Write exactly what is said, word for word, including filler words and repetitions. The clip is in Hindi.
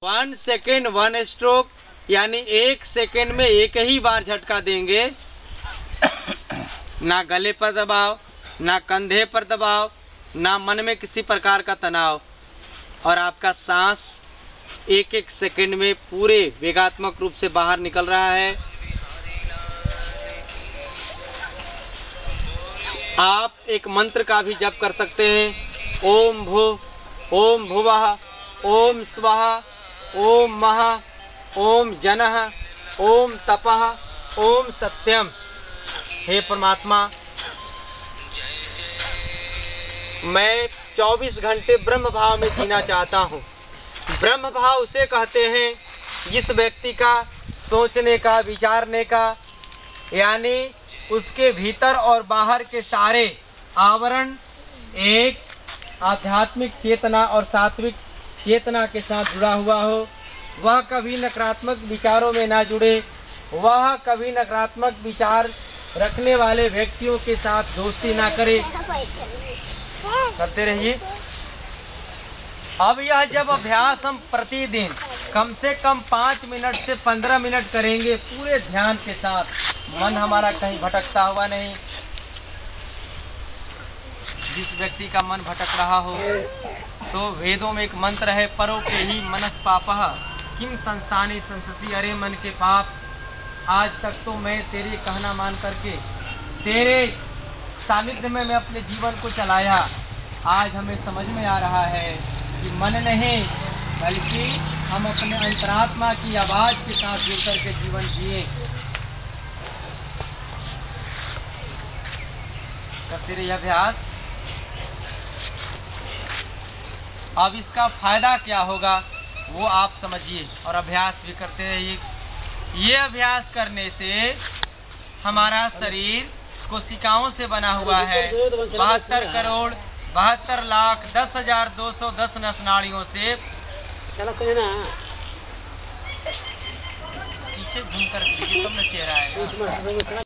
वन सेकेंड वन स्ट्रोक, यानी एक सेकेंड में एक ही बार झटका देंगे। ना गले पर दबाव, ना कंधे पर दबाव, ना मन में किसी प्रकार का तनाव, और आपका सांस एक एक सेकेंड में पूरे वेगात्मक रूप से बाहर निकल रहा है। आप एक मंत्र का भी जप कर सकते हैं। ओम भू, ओम भुवः, ओम स्वः, ओम महा, ओम जनः, ओम तपः, ओम सत्यम। हे परमात्मा, मैं चौबीस घंटे ब्रह्म भाव में जीना चाहता हूँ। ब्रह्म भाव उसे कहते हैं जिस व्यक्ति का सोचने का, विचारने का, यानी उसके भीतर और बाहर के सारे आवरण एक आध्यात्मिक चेतना और सात्विक चेतना के साथ जुड़ा हुआ हो। वह कभी नकारात्मक विचारों में ना जुड़े, वह कभी नकारात्मक विचार रखने वाले व्यक्तियों के साथ दोस्ती ना करे। करते रहिए। अब यह जब अभ्यास हम प्रतिदिन कम से कम पाँच मिनट से पंद्रह मिनट करेंगे पूरे ध्यान के साथ, मन हमारा कहीं भटकता हुआ नहीं। जिस व्यक्ति का मन भटक रहा हो तो वेदों में एक मंत्र है, परो के ही मनस पापः किम संसानी संसति, अरे मन के पाप, आज तक तो मैं तेरे कहना मान करके तेरे सानिध्य में मैं अपने जीवन को चलाया। आज हमें समझ में आ रहा है कि मन नहीं बल्कि हम अपने अंतरात्मा की आवाज के साथ जुड़ करके जीवन जिए। करते रहिए अभ्यास। अब इसका फायदा क्या होगा वो आप समझिए और अभ्यास भी करते रहिए। ये अभ्यास करने से हमारा शरीर कोशिकाओं से बना हुआ है। बहत्तर करोड़ बहत्तर लाख दस हजार दो सौ दस नस नाड़ियों से पीछे घूम कर तब न चेहरा है।